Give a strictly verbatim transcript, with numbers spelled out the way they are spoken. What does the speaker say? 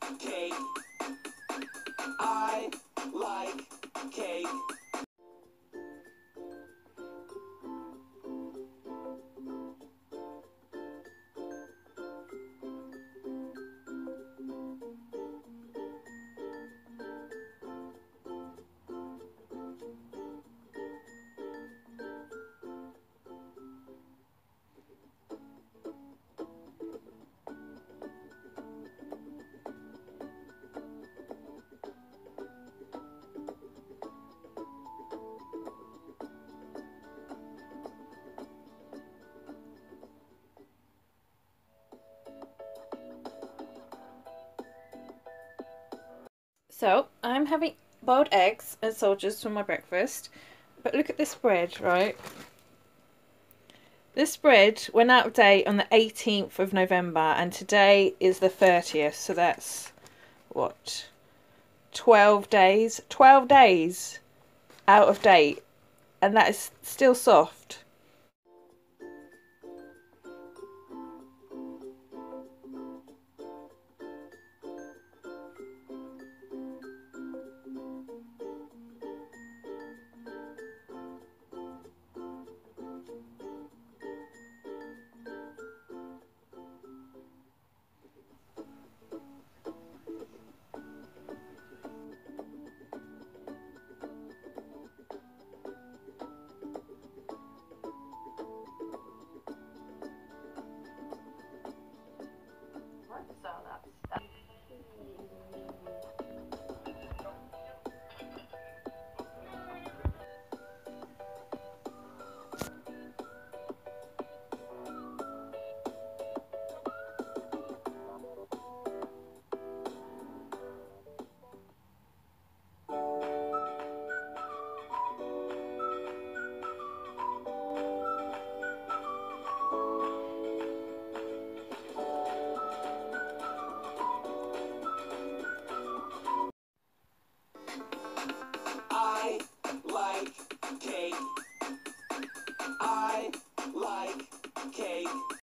cake. I like cake. So, I'm having boiled eggs and soldiers for my breakfast. But look at this bread, right? This bread went out of date on the eighteenth of November, and today is the thirtieth, so that's, what, twelve days? twelve days out of date, and that is still soft. So that's I like cake. I like cake.